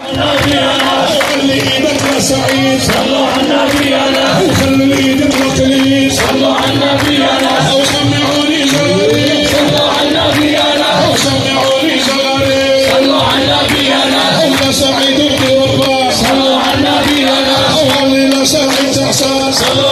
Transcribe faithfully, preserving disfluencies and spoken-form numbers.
النبي أنا خلي ايدك يا سعيد صلوا على النبي أنا وخلوا ايدك وكليل صلوا على النبي أنا وسمعوني جواري صلوا على النبي أنا وسمعوني جواري صلوا على النبي أنا الله سعيد بن وفاء صلوا على النبي أنا وهلي سعيد احسان